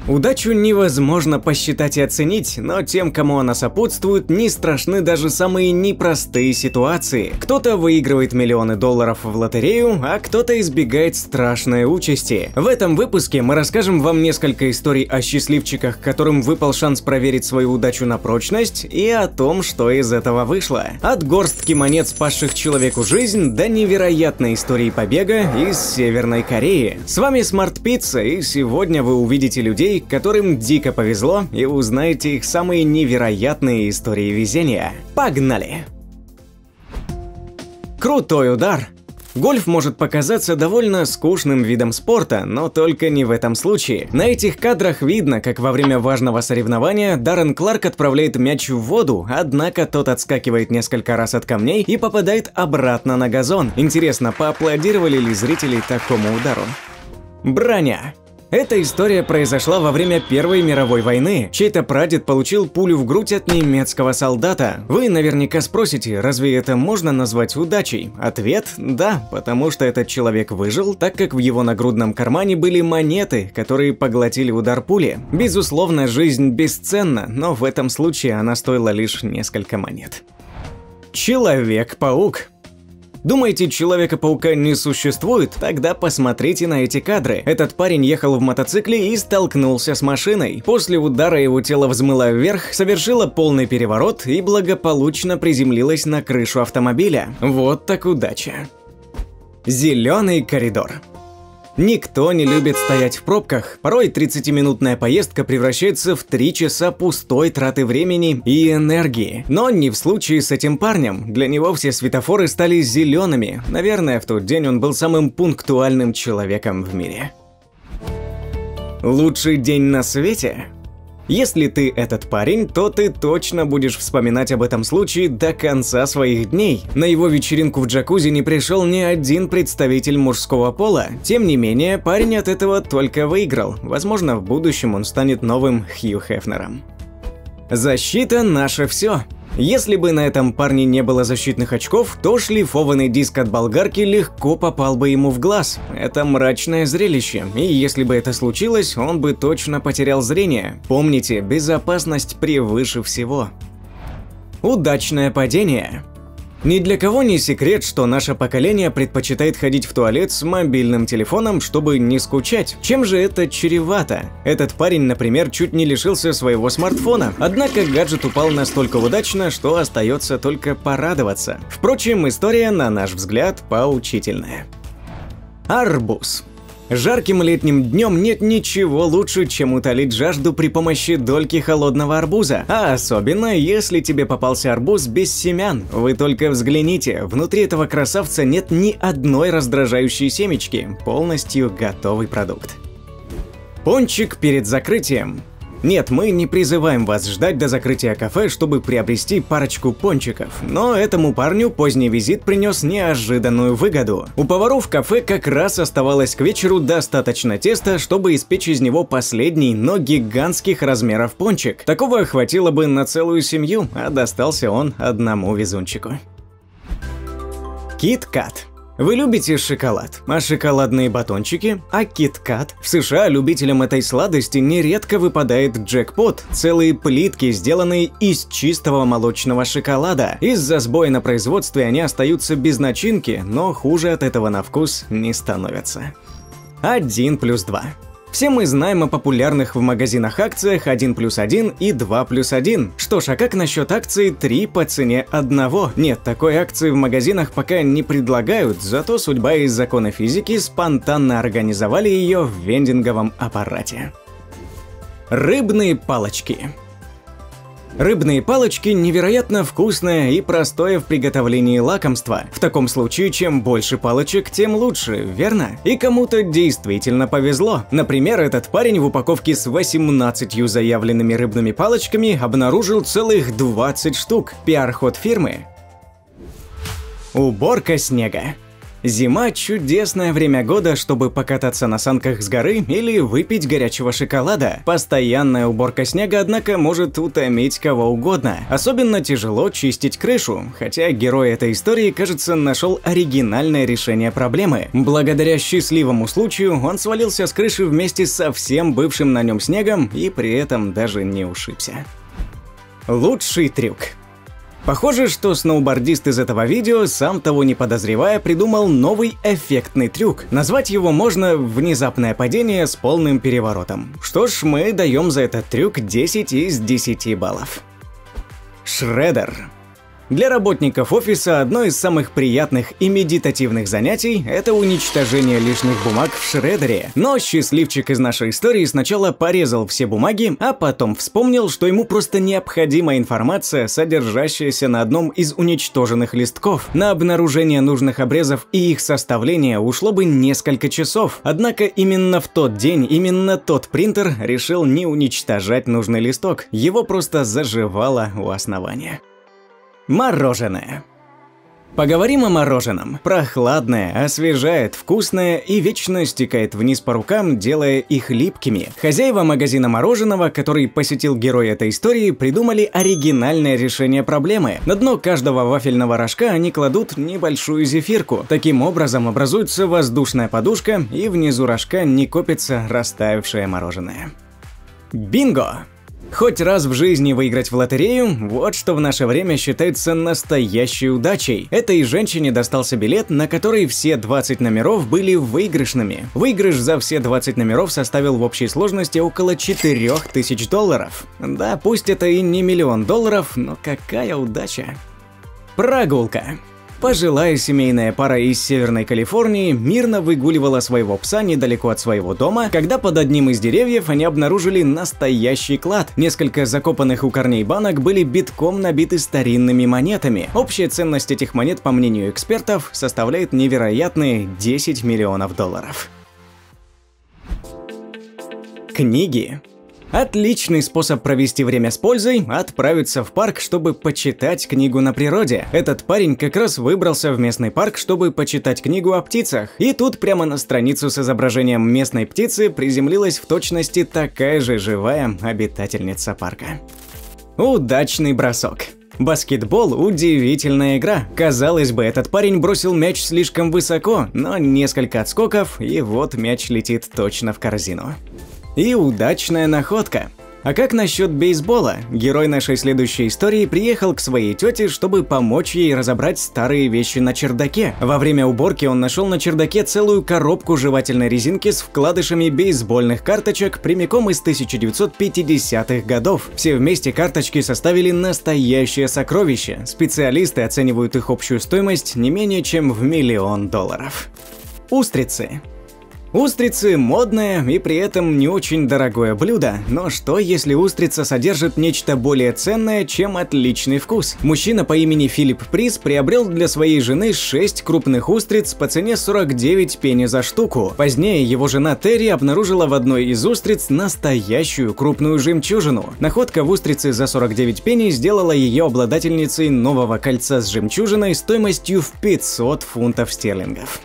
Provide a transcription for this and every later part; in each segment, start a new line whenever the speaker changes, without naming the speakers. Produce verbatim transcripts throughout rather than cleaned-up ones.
Удачу невозможно посчитать и оценить, но тем, кому она сопутствует, не страшны даже самые непростые ситуации. Кто-то выигрывает миллионы долларов в лотерею, а кто-то избегает страшной участи. В этом выпуске мы расскажем вам несколько историй о счастливчиках, которым выпал шанс проверить свою удачу на прочность, и о том, что из этого вышло. От горстки монет, спасших человеку жизнь, до невероятной истории побега из Северной Кореи. С вами Smart Pizza, и сегодня вы увидите людей, которым дико повезло, и узнаете их самые невероятные истории везения. Погнали! Крутой удар! Гольф может показаться довольно скучным видом спорта, но только не в этом случае. На этих кадрах видно, как во время важного соревнования Даррен Кларк отправляет мяч в воду, однако тот отскакивает несколько раз от камней и попадает обратно на газон. Интересно, поаплодировали ли зрители такому удару? Броня. Эта история произошла во время Первой мировой войны. Чей-то прадед получил пулю в грудь от немецкого солдата. Вы наверняка спросите, разве это можно назвать удачей? Ответ – да, потому что этот человек выжил, так как в его нагрудном кармане были монеты, которые поглотили удар пули. Безусловно, жизнь бесценна, но в этом случае она стоила лишь несколько монет. Человек-паук. Думаете, Человека-паука не существует? Тогда посмотрите на эти кадры. Этот парень ехал в мотоцикле и столкнулся с машиной. После удара его тело взмыло вверх, совершило полный переворот и благополучно приземлилось на крышу автомобиля. Вот так удача. Зеленый коридор. Никто не любит стоять в пробках. Порой тридцатиминутная поездка превращается в три часа пустой траты времени и энергии. Но не в случае с этим парнем. Для него все светофоры стали зелеными. Наверное, в тот день он был самым пунктуальным человеком в мире. Лучший день на свете? Если ты этот парень, то ты точно будешь вспоминать об этом случае до конца своих дней. На его вечеринку в джакузи не пришел ни один представитель мужского пола. Тем не менее, парень от этого только выиграл. Возможно, в будущем он станет новым Хью Хефнером. Защита – наше все. Если бы на этом парне не было защитных очков, то шлифованный диск от болгарки легко попал бы ему в глаз. Это мрачное зрелище, и если бы это случилось, он бы точно потерял зрение. Помните, безопасность превыше всего. Удачное падение. Ни для кого не секрет, что наше поколение предпочитает ходить в туалет с мобильным телефоном, чтобы не скучать. Чем же это чревато? Этот парень, например, чуть не лишился своего смартфона. Однако гаджет упал настолько удачно, что остается только порадоваться. Впрочем, история, на наш взгляд, поучительная. Арбуз. Жарким летним днем нет ничего лучше, чем утолить жажду при помощи дольки холодного арбуза. А особенно, если тебе попался арбуз без семян. Вы только взгляните, внутри этого красавца нет ни одной раздражающей семечки. Полностью готовый продукт. Пончик перед закрытием. Нет, мы не призываем вас ждать до закрытия кафе, чтобы приобрести парочку пончиков. Но этому парню поздний визит принес неожиданную выгоду. У поваров в кафе как раз оставалось к вечеру достаточно теста, чтобы испечь из него последний, но гигантских размеров пончик. Такого хватило бы на целую семью, а достался он одному везунчику. Кит-кат. Вы любите шоколад, а шоколадные батончики? А кит-кат? В США любителям этой сладости нередко выпадает джекпот – целые плитки, сделанные из чистого молочного шоколада. Из-за сбоя на производстве они остаются без начинки, но хуже от этого на вкус не становятся. один плюс два. Все мы знаем о популярных в магазинах акциях один плюс один и два плюс один. Что ж, а как насчет акции три по цене одного? Нет, такой акции в магазинах пока не предлагают, зато судьба и законы физики спонтанно организовали ее в вендинговом аппарате. Рыбные палочки. Рыбные палочки – невероятно вкусное и простое в приготовлении лакомство. В таком случае, чем больше палочек, тем лучше, верно? И кому-то действительно повезло. Например, этот парень в упаковке с восемнадцатью заявленными рыбными палочками обнаружил целых двадцать штук. Пиар-ход фирмы. Уборка снега. Зима – чудесное время года, чтобы покататься на санках с горы или выпить горячего шоколада. Постоянная уборка снега, однако, может утомить кого угодно. Особенно тяжело чистить крышу, хотя герой этой истории, кажется, нашел оригинальное решение проблемы. Благодаря счастливому случаю он свалился с крыши вместе со всем бывшим на нем снегом и при этом даже не ушибся. Лучший трюк. Похоже, что сноубордист из этого видео, сам того не подозревая, придумал новый эффектный трюк. Назвать его можно «внезапное падение с полным переворотом». Что ж, мы даем за этот трюк десять из десяти баллов. Шреддер. Для работников офиса одно из самых приятных и медитативных занятий – это уничтожение лишних бумаг в шреддере. Но счастливчик из нашей истории сначала порезал все бумаги, а потом вспомнил, что ему просто необходима информация, содержащаяся на одном из уничтоженных листков. На обнаружение нужных обрезов и их составление ушло бы несколько часов. Однако именно в тот день, именно тот принтер решил не уничтожать нужный листок. Его просто заживало у основания. Мороженое. Поговорим о мороженом. Прохладное, освежает, вкусное и вечно стекает вниз по рукам, делая их липкими. Хозяева магазина мороженого, который посетил герой этой истории, придумали оригинальное решение проблемы. На дно каждого вафельного рожка они кладут небольшую зефирку. Таким образом образуется воздушная подушка, и внизу рожка не копится растаявшее мороженое. Бинго! Хоть раз в жизни выиграть в лотерею – вот что в наше время считается настоящей удачей. Этой женщине достался билет, на который все двадцать номеров были выигрышными. Выигрыш за все двадцать номеров составил в общей сложности около четырёх тысяч долларов. Да, пусть это и не миллион долларов, но какая удача. Прогулка. Пожилая семейная пара из Северной Калифорнии мирно выгуливала своего пса недалеко от своего дома, когда под одним из деревьев они обнаружили настоящий клад. Несколько закопанных у корней банок были битком набиты старинными монетами. Общая ценность этих монет, по мнению экспертов, составляет невероятные десять миллионов долларов. Книги. Отличный способ провести время с пользой – отправиться в парк, чтобы почитать книгу на природе. Этот парень как раз выбрался в местный парк, чтобы почитать книгу о птицах. И тут прямо на страницу с изображением местной птицы приземлилась в точности такая же живая обитательница парка. Удачный бросок. Баскетбол – удивительная игра. Казалось бы, этот парень бросил мяч слишком высоко, но несколько отскоков, и вот мяч летит точно в корзину. И удачная находка. А как насчет бейсбола? Герой нашей следующей истории приехал к своей тете, чтобы помочь ей разобрать старые вещи на чердаке. Во время уборки он нашел на чердаке целую коробку жевательной резинки с вкладышами бейсбольных карточек прямиком из тысяча девятьсот пятидесятых годов. Все вместе карточки составили настоящее сокровище. Специалисты оценивают их общую стоимость не менее чем в миллион долларов. Устрицы. Устрицы – модное и при этом не очень дорогое блюдо, но что если устрица содержит нечто более ценное, чем отличный вкус? Мужчина по имени Филипп Прис приобрел для своей жены шесть крупных устриц по цене сорок девять пенни за штуку. Позднее его жена Терри обнаружила в одной из устриц настоящую крупную жемчужину. Находка в устрице за сорок девять пенни сделала ее обладательницей нового кольца с жемчужиной стоимостью в пятьсот фунтов стерлингов.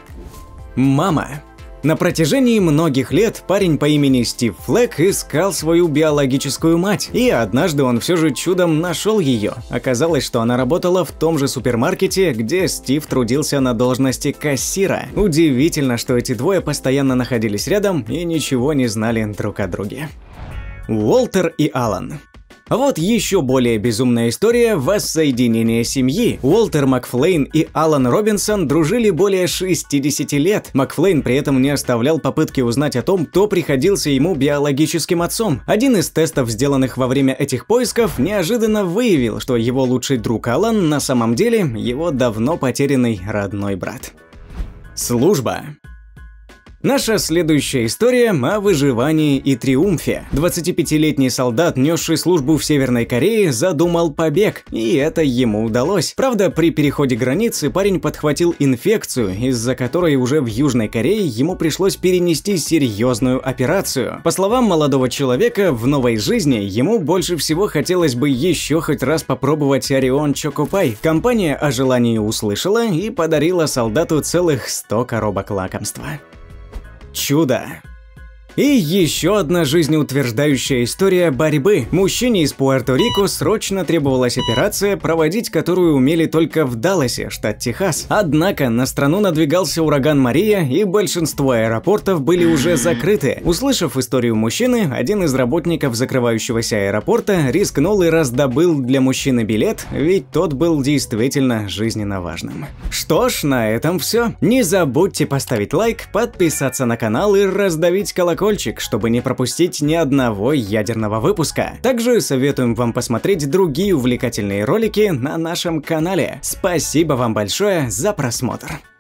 Мама. На протяжении многих лет парень по имени Стив Флэк искал свою биологическую мать, и однажды он все же чудом нашел ее. Оказалось, что она работала в том же супермаркете, где Стив трудился на должности кассира. Удивительно, что эти двое постоянно находились рядом и ничего не знали друг о друге. Уолтер и Алан. Вот еще более безумная история воссоединения семьи. Уолтер Макфлейн и Алан Робинсон дружили более шестидесяти лет. Макфлейн при этом не оставлял попытки узнать о том, кто приходился ему биологическим отцом. Один из тестов, сделанных во время этих поисков, неожиданно выявил, что его лучший друг Алан на самом деле его давно потерянный родной брат. Служба. Наша следующая история о выживании и триумфе. двадцатипятилетний солдат, несший службу в Северной Корее, задумал побег, и это ему удалось. Правда, при переходе границы парень подхватил инфекцию, из-за которой уже в Южной Корее ему пришлось перенести серьезную операцию. По словам молодого человека, в новой жизни ему больше всего хотелось бы еще хоть раз попробовать Ореон Чокопай. Компания о желании услышала и подарила солдату целых сто коробок лакомства. Чудо. И еще одна жизнеутверждающая история борьбы. Мужчине из Пуэрто-Рико срочно требовалась операция, проводить которую умели только в Далласе, штат Техас. Однако на страну надвигался ураган Мария, и большинство аэропортов были уже закрыты. Услышав историю мужчины, один из работников закрывающегося аэропорта рискнул и раздобыл для мужчины билет, ведь тот был действительно жизненно важным. Что ж, на этом все. Не забудьте поставить лайк, подписаться на канал и раздавить колокольчик, чтобы не пропустить ни одного ядерного выпуска. Также советуем вам посмотреть другие увлекательные ролики на нашем канале. Спасибо вам большое за просмотр.